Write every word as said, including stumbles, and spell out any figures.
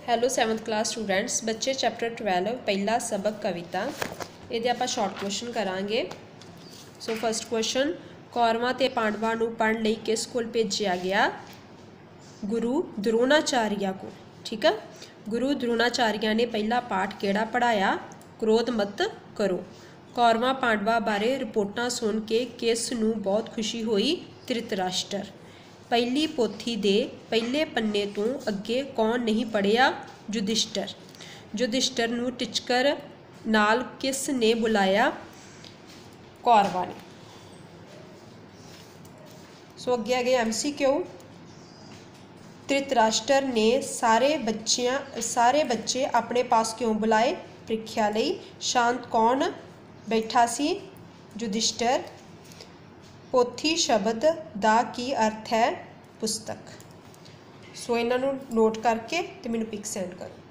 Hello seventh class students बच्चे chapter twelve पहला सबक कविता ये आप शॉर्ट क्वेश्चन करांगे। सो फर्स्ट क्वेश्चन कौरवां ते पांडवां नूं पढ़न लई किस कोल भेजिया गया? गुरु द्रोणाचार्य को। ठीक है, गुरु द्रोणाचार्य ने पहला पाठ केड़ा पढ़ाया? क्रोध मत करो। कौरवां पांडवां बारे रिपोर्टां सुन के किस नूं बहुत खुशी हुई? धृतराष्ट्र। पहली पोथी दे पहले पन्ने तो अगे कौन नहीं पढ़िया? युधिष्ठिर। युधिष्ठिर नूं टिचकर नाल किस ने बुलाया? कौरवां ने। सो अगे आ गया एम सी क्यू। धृतराष्ट्र ने सारे बच्चियां सारे बच्चे अपने पास क्यों बुलाए? प्रीख्या लई। शांत कौन बैठा सी? युधिष्ठिर। पोथी शब्द दा की अर्थ है? पुस्तक। सो इन्हां नूं नोट करके ते मैनूं पिक सेंड करो।